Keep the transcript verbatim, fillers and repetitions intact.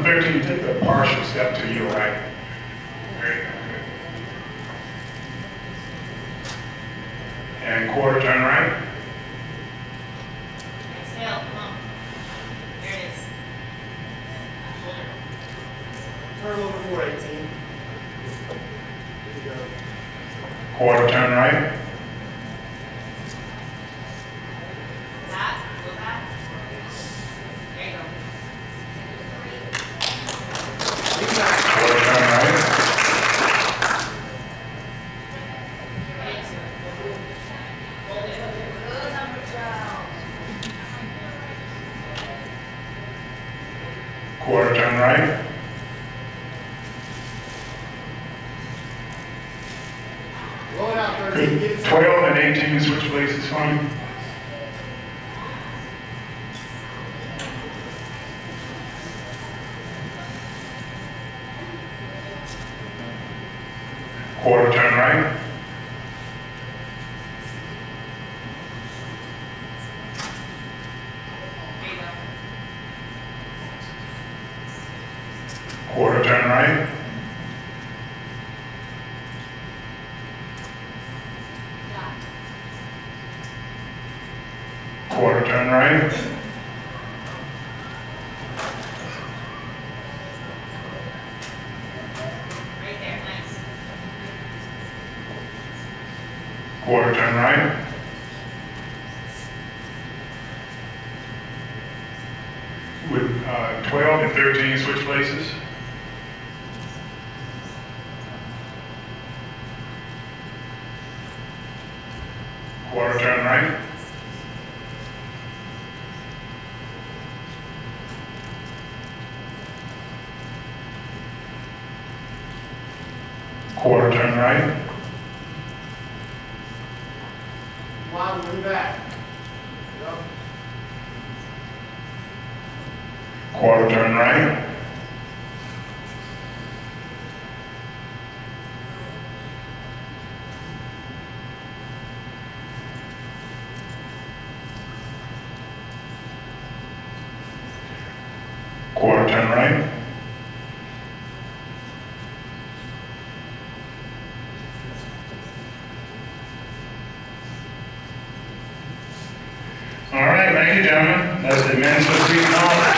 thirteen, take a partial step to your right. Very good. And quarter turn right. Exhale, come on. There it is. Shoulder. Turn over four eighteen. Good to go. Quarter turn right. Tap, go back. There you go. Quarter turn right. Right into it. Hold it. Good number twelve. Quarter turn right. Roll it out, thirteen. Get Good. it. twelve and eighteen, switch places for me. Quarter turn right. There you go. Quarter turn right. Yeah. Quarter turn right. Right there, nice. Quarter turn right. With uh, twelve and thirteen, switch places. Quarter turn right. Quarter turn right. Wide, move back. Go. Quarter turn right. Quarter turn right. All right, thank you, gentlemen. That's the men's retreat.